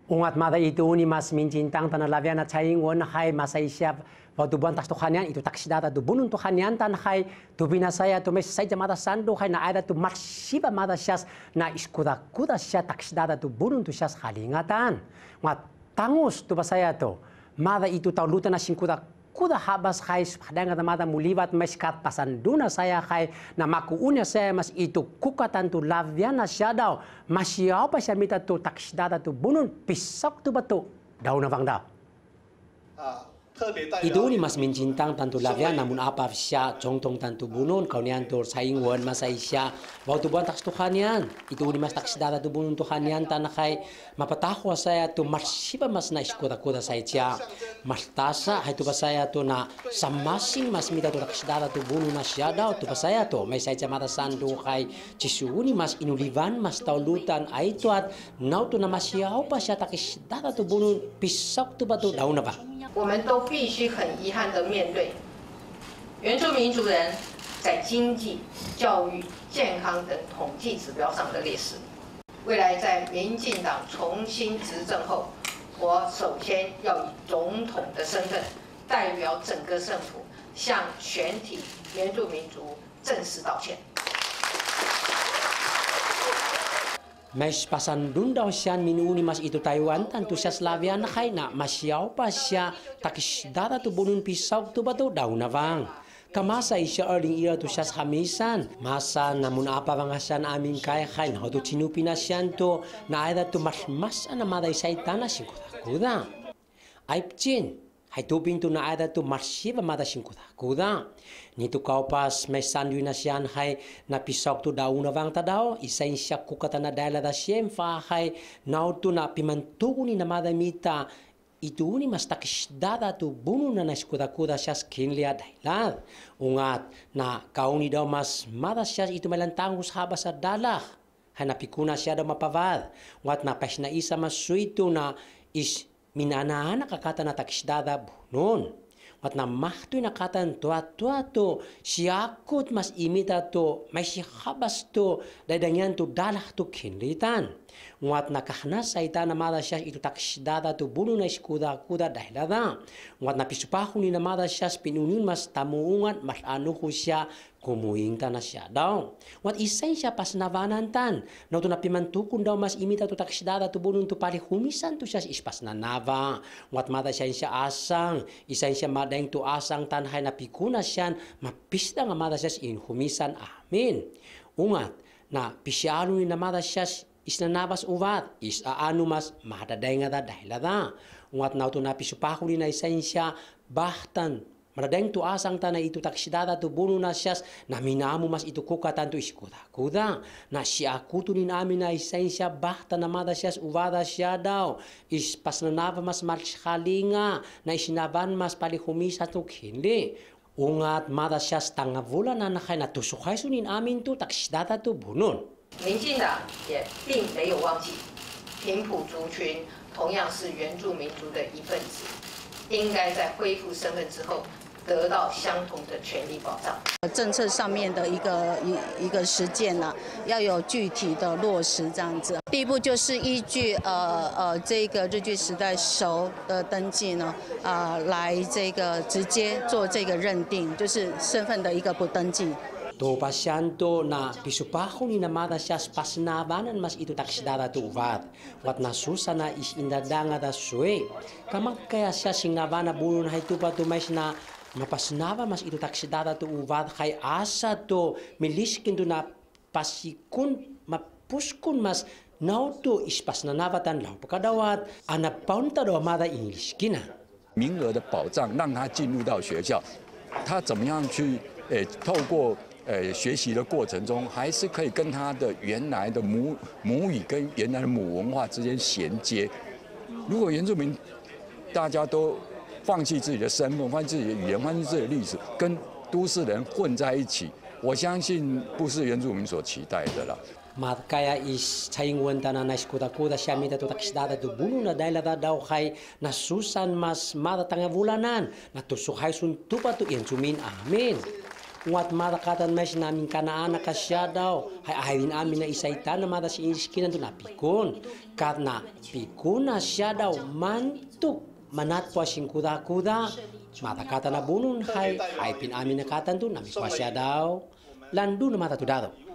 Ungat mada itu ni mas mincintang tanah lavian at saying won hai masay siya waktu buwan tas tuhanyan itu taksidata tu bunun tuhanyan tan hai tu binasaya tu mes say mada sandu hai na ada tu marsiba mada syas na iskuda kuda siya taksidata tu bunun tu syas halingatan mat tangus tu basaya tu mada itu tau luta na singkuda kuda habas hai hadanga mada mulibat mes kat pasanduna saya hai na makuunya saya mas itu kukatan tu laviana siya daw masyaw pa siya mita tu taksidata tu bunun pisok tu batu daw na bang daw. Itu ni mas mincintang tantu lavian namun apa siya congtong tantu bunun kau nian tu saingwan masay siya waktu buwan taks tuhanian itu ni mas taksidata tu bunun tuhanian tanakay mapataho saya tu marsiba mas na iskuda-kuda saya siya mas tasa hay tu ba saya tu na samasing mas mita tu taksidata tu bunun na siya daw tu ba saya tu may saya mata sandu kay chisuni mas inulivan mas taulutan ay tu at naw tu na masyaw pa siya taksidata tu bunun pisok tu ba tu daw na ba? 我们都必须很遗憾地面对，原住民族人在经济、教育、健康等统计指标上的劣势。未来在民进党重新执政后，我首先要以总统的身份，代表整个政府，向全体原住民族正式道歉。 Mas pasandun daw siya minuni mas itu Taiwan tantu siya Slavian na kay na masyaw pa siya takisdata tu bunun pisaw tu bato daw na bang. Kamasa siya early ira tu siya hamisan. Masa namun apa bang siya amin kaya kay na tu tinupi na siya to na ayda tu mas na maday sa itana singkuda-kuda. Aipchin. Hay tubing tu na ada tu marsiba mada singkuda-kuda. Nito kau pas may sandwi na siyan hay napisok tu daw na bang tadaw. Isa siya kukata na dahil da siyem fa hay naw tu na pimantugo ni na mada mita. Itu ni mas takisdada tu bunu na naskuda-kuda siya skinlia dahilan. Ungat na kauni daw mas mada siya itu malantangus haba sa dalah. Hay napikuna siya daw mapavad. Ungat na pas na isa mas suito na is minana nakakata na takisdada bunun. At na mahtoy nakatan tuwa-tuwa to siyakot mas imita to may sihabas to dadangyan to dalah to kinlitan. At nakahnas sa ita na mada siya ito takisdada to bunun na iskuda-kuda dahil ada. At napisupahon ni na mada siya pinunin mas tamuungan mas ano ko siya kumuingta na siya daw. At isay siya pas navanantan. Na ito napimantukon daw mas imita to taksidada to bunun to palihumisan to siya ispas na nava. At mada siya asang. Isay siya madayang to asang tanhay na pikuna siya. Mapista nga mada siya inhumisan amin. Ungat na pisyalo ni na mada siya isnanabas uvat. Isaano mas madaday nga dahil ada. Ungat na ito napisupako ni na isay siya bahtan. Maradeng tu asang tanah itu taksidada tu bunu na siyas na minamu mas itu kukatan tu iskuda-kuda. Na siya kutunin amin na isensya bahta na mada siyas uvada siya daw. Pas nanava mas marskalinga na isinaban mas palihumisa tu hindi. Ungat mada siyas tangavula na nakay na tusukay sunin amin tu taksidada tu bunun. 民进党也并没有忘记，平埔族群同样是原住民族的一份子，应该在恢复身份之后。 得到相同的权利保障。 政策上面的一个实践呢，要有具体的落实这样子。第一步就是依据这个日据时代熟的登记呢，来这个直接做这个认定，就是身份的一个不登记。 To pasyento na pisupahon ni namada siya pasnabanan mas itu taksidada tu uvat. Wat nasusa na isindadanga da suwe. Kamang kaya siya singnabana bunun hay tupa tu mais na mapasnaba mas itu taksidada tu uvat kay asa to miliskin tu na pasikun mapuskun mas naw to ispasnanabatan lau pakadawat anapaunta do amada ingliskina. 名额的保障，让他进入到学校，他怎么样去透过 学习的过程中，还是可以跟他的原来的母语跟原来的母文化之间衔接。如果原住民大家都放弃自己的身份、放弃自己的语言、放弃自己的历史，跟都市人混在一起，我相信不是原住民所期待的啦。 Kaya is sayingwan tanan na iskuda-kuda siya mita to taksidada to buno na dahil daw kay nasusan mas matatangavulanan na tusukhay sun tupa to yensumin amin. Nguat mata katan mes namin kanaanak kasya daw. Hay ahawin amin na isaitan na mata si iskinan to na pikon. Karena pikon na siya daw mantuk manatwa sing kuda-kuda. Mata kata na bunun hay pin amin na katan to na miswa siya daw. Landu na mata to daw.